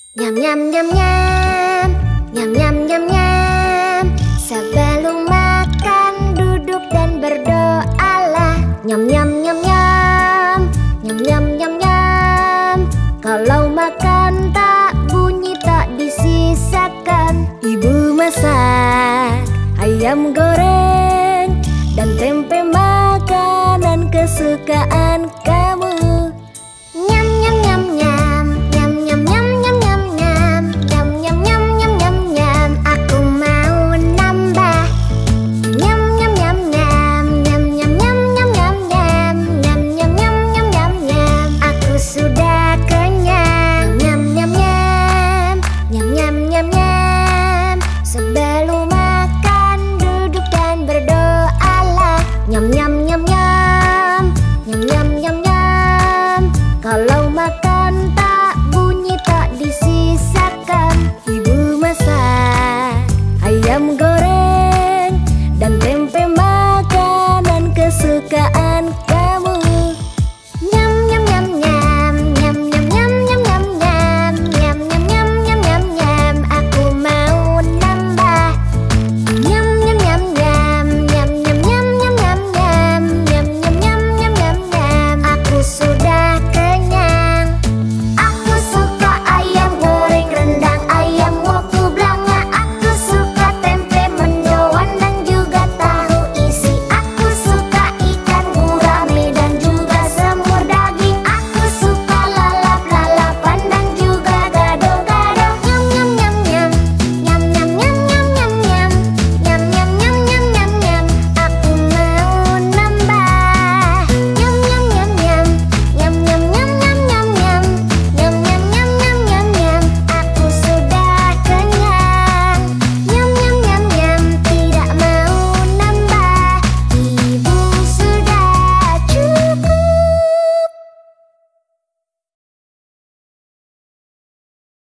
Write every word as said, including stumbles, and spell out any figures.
Nyam nyam nyam nyam, nyam nyam nyam nyam. Sebelum makan duduk dan berdoalah. Nyam nyam nyam nyam, nyam nyam nyam nyam. Kalau makan tak bunyi tak disisakan. Ibu masak ayam goreng